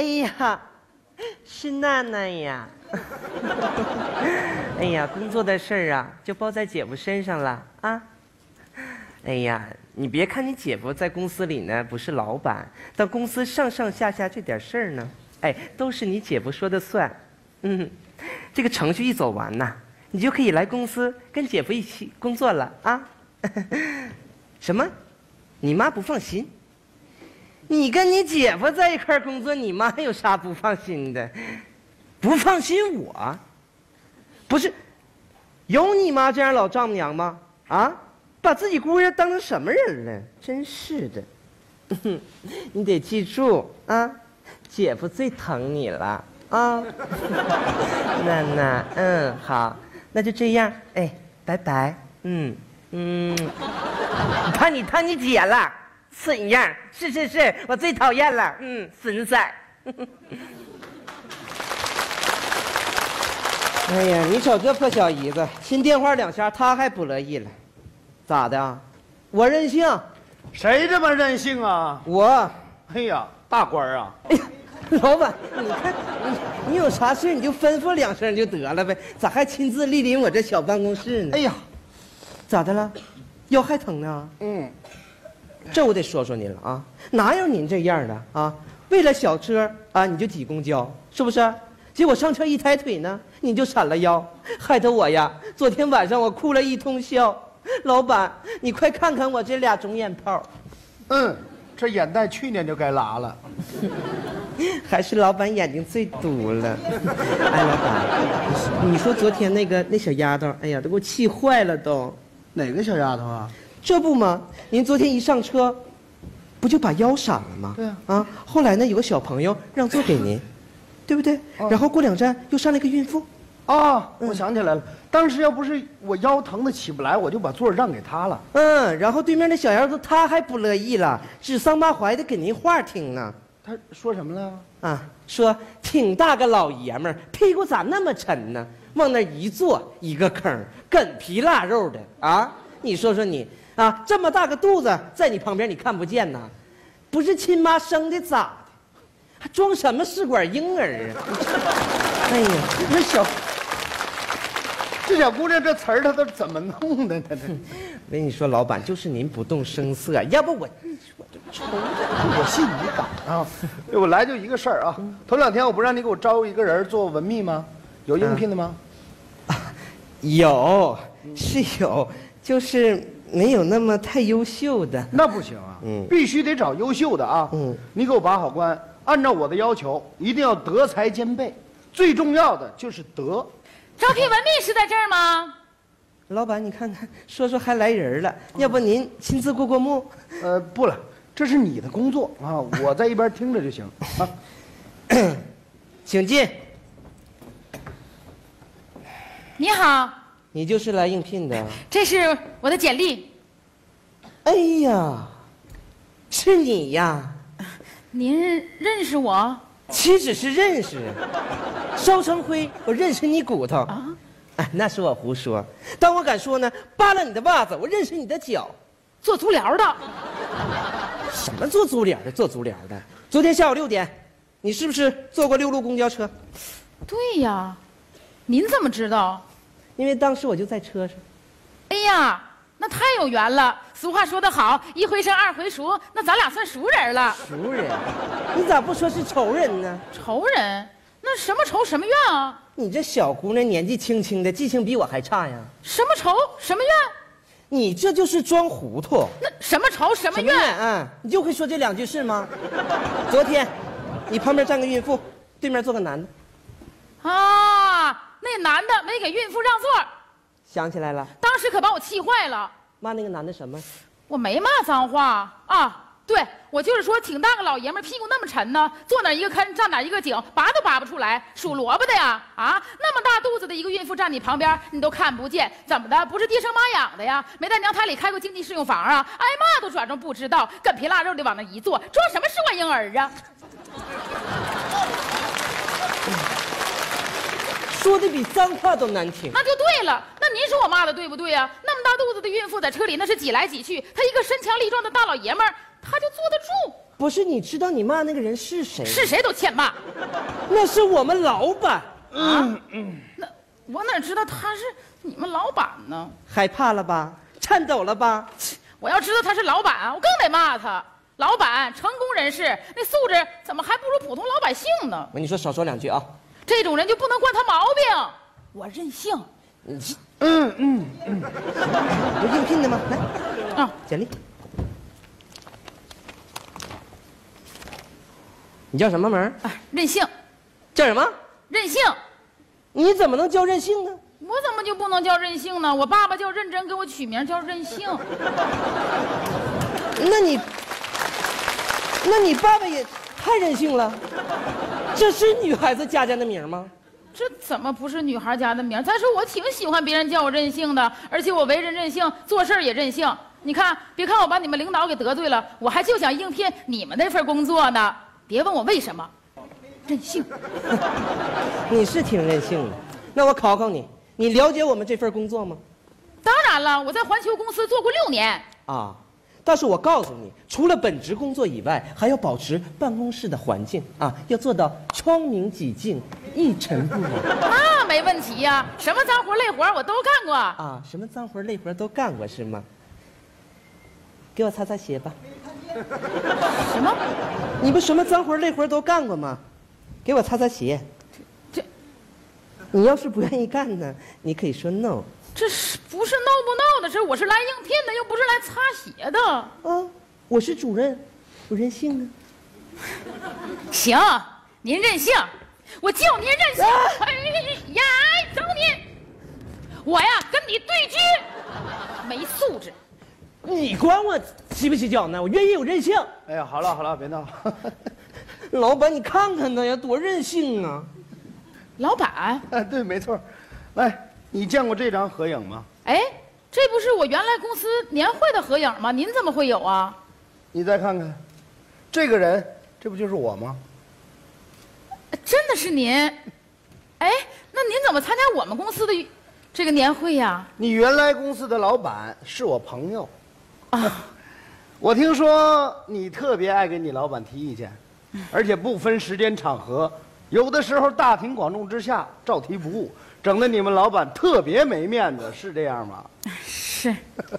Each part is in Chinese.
哎呀，是娜娜呀。哎呀，工作的事儿啊，就包在姐夫身上了啊。哎呀，你别看你姐夫在公司里呢不是老板，但公司上上下下这点事儿呢，哎，都是你姐夫说的算。这个程序一走完呐，你就可以来公司跟姐夫一起工作了啊。什么？你妈不放心？你跟你姐夫在一块儿工作，你妈有啥不放心的？不放心我？不是，有你妈这样老丈母娘吗？啊，把自己姑爷当成什么人了？真是的。你得记住啊，姐夫最疼你了啊。娜娜，好，那就这样，哎，拜拜。看你姐了。损样，是，我最讨厌了，损色。哎呀，你瞅这破小姨子，亲电话2下，她还不乐意了，咋的？我任性？ 谁这么任性啊？ 我。 哎呀，大官啊！ 哎呀，老板，你看你有啥事你就吩咐2声就得了呗，咋还亲自莅临我这小办公室呢？ 哎呀， 咋的了？腰还疼呢？这我得说说您了啊，哪有您这样的啊？为了小车啊，你就挤公交，是不是？结果上车一抬腿呢，你就闪了腰，害得我呀，昨天晚上我哭了一通宵。老板，你快看看我这2肿眼泡。 这眼袋去年就该拉了。 还是老板眼睛最毒了。哎，老板，你说昨天那小丫头，哎呀，都给我气坏了都。 哪个小丫头啊？ 这不吗？您昨天一上车，不就把腰闪了吗？ 对啊。 后来呢，有个小朋友让座给您，对不对？然后过2站又上来个孕妇。 我想起来了，当时要不是我腰疼的起不来，我就把座让给她了。 然后对面那小丫头她还不乐意了，指桑骂槐的给您话听呢。 她说什么了？ 说挺大个老爷们儿，屁股咋那么沉呢？往那一坐一个坑，梗皮腊肉的啊！你说说你。这么大个肚子在你旁边你看不见呐？不是亲妈生的咋的？还装什么试管婴儿啊？哎呀， 这小姑娘这词儿她都怎么弄的？她我跟你说，老板就是您不动声色，要不我就抽我信你敢啊！我来就一个事儿啊，头2天我不让你给我招一个人做文秘吗？有应聘的吗？ 有，是有，就是没有那么太优秀的。 那不行啊，必须得找优秀的啊。你给我把好关，按照我的要求，一定要德才兼备，最重要的就是德。 招聘文秘是在这儿吗？ 老板，你看看，说还来人了，要不您亲自过目？ 不了，这是你的工作啊，我在一边听着就行啊。 请进。 你好， 你就是来应聘的？ 这是我的简历。 哎呀，是你呀？ 您认识我？ 岂止是认识，烧成灰，我认识你骨头啊！ 哎，那是我胡说。当我敢说呢，扒了你的袜子，我认识你的脚。 做足疗的？ 什么做足疗的？做足疗的？昨天下午6点，你是不是坐过6路公交车？ 对呀，您怎么知道？ 因为当时我就在车上。 哎呀，那太有缘了。俗话说得好，一回生二回熟，那咱俩算熟人了。 熟人？你咋不说是仇人呢？ 仇人？那什么仇什么怨啊？ 你这小姑娘年纪轻轻的，记性比我还差呀。 什么仇什么怨？ 你这就是装糊涂。 那什么仇什么怨？ 你就会说这2句是吗？昨天，你旁边站个孕妇，对面坐个男的。 那男的没给孕妇让座。 想起来了。 当时可把我气坏了。 骂那个男的什么？ 我没骂脏话啊。对，我就是说挺大个老爷们，屁股那么沉呢，坐哪一个坑站哪一个井，拔都拔不出来，属萝卜的呀！那么大肚子的一个孕妇站你旁边，你都看不见，怎么的？不是爹生妈养的呀？没在娘胎里开过经济适用房啊？挨骂都装装不知道，梗皮腊肉的往那一坐，装什么试管婴儿啊？ 说的比脏话都难听。 那就对了，那您说我骂的对不对呀？那么大肚子的孕妇在车里那是挤来挤去，她一个身强力壮的大老爷们儿，他就坐得住。 不是，你知道你骂那个人是谁？ 是谁都欠骂。 那是我们老板。 那我哪知道他是你们老板呢？ 害怕了吧？颤抖了吧？ 我要知道他是老板，我更得骂他。老板，成功人士，那素质怎么还不如普通老百姓呢？ 我跟你说，少说2句啊。 这种人就不能惯他毛病。我任性。 有应聘的吗？来，简历。你叫什么名？ 任性。 叫什么？ 任性。 你怎么能叫任性呢？ 我怎么就不能叫任性呢？我爸爸叫认真，给我取名叫任性。 那你爸爸也太任性了。这是女孩子家的名吗？ 这怎么不是女孩家的名？再说我挺喜欢别人叫我任性的，而且我为人任性，做事也任性。你看，别看我把你们领导给得罪了，我还就想应聘你们那份工作呢。别问我为什么，任性。 你是挺任性的。那我考考你，你了解我们这份工作吗？ 当然了，我在环球公司做过6年。 啊。但是我告诉你，除了本职工作以外，还要保持办公室的环境啊，要做到窗明几净、一尘不染。 那没问题呀，什么脏活累活我都干过啊，什么脏活累活都干过是吗？给我擦擦鞋吧。 什么？ 你不什么脏活累活都干过吗？给我擦擦鞋。 这， 你要是不愿意干呢，你可以说 no。 这是不是闹不闹的事？我是来应聘的，又不是来擦鞋的。 啊，我是主任，我任性啊。 行，您任性，我叫您任性。哎呀，找你，我呀跟你对决，没素质。 你管我洗不洗脚呢？我愿意有任性。 哎呀，好了，别闹。 老板，你看看他呀，多任性啊！ 老板， 对，没错。来。你见过这张合影吗？ 哎，这不是我原来公司年会的合影吗？您怎么会有啊？ 你再看看，这个人，这不就是我吗？ 真的是您？哎，那您怎么参加我们公司的这个年会呀？ 你原来公司的老板是我朋友啊。我听说你特别爱给你老板提意见，而且不分时间场合，有的时候大庭广众之下照提不误。整得你们老板特别没面子，是这样吗？ 是。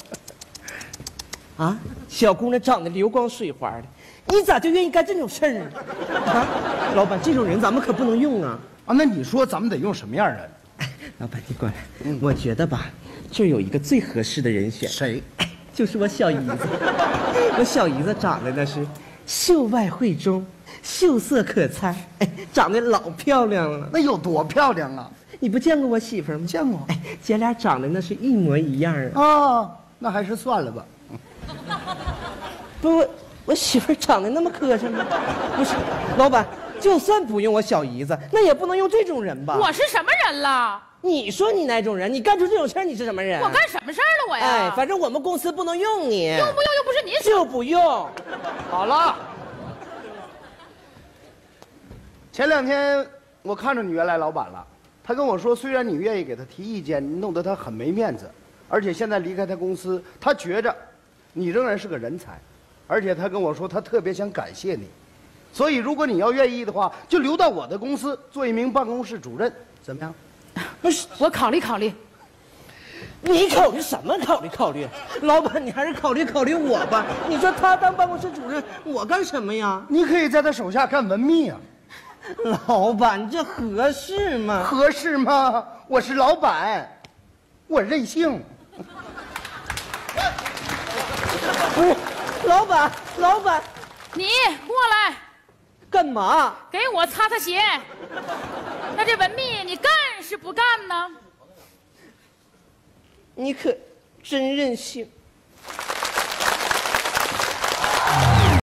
啊，小姑娘长得流光水滑的，你咋就愿意干这种事儿呢？啊，老板，这种人咱们可不能用啊！ 啊，那你说咱们得用什么样的？ 老板，你过来，我觉得吧，这儿有一个最合适的人选。 谁？ 就是我小姨子。我小姨子长得那是秀外慧中，秀色可餐，长得老漂亮了。 那有多漂亮啊？ 你不见过我媳妇儿吗？ 见过。 姐俩长得那是一模一样啊。 哦，那还是算了吧。 不，我媳妇儿长得那么磕碜吗？不是，老板，就算不用我小姨子，那也不能用这种人吧？ 我是什么人了？ 你说你哪种人？你干出这种事儿，你是什么人？ 我干什么事儿了我呀？ 哎，反正我们公司不能用你。 用不用又不是您说。 就不用。 好了。前2天我看着你原来老板了。他跟我说，虽然你愿意给他提意见，弄得他很没面子，而且现在离开他公司，他觉着你仍然是个人才，而且他跟我说，他特别想感谢你，所以如果你要愿意的话，就留到我的公司做一名办公室主任，怎么样？ 不是，我考虑考虑。 你考虑什么？考虑？老板，你还是考虑我吧。你说他当办公室主任，我干什么呀？ 你可以在他手下干文秘啊。 老板，这合适吗？ 合适吗？我是老板，我任性。 不是，老板， 你过来， 干嘛？ 给我擦擦鞋。那这文秘你干是不干呢？ 你可真任性。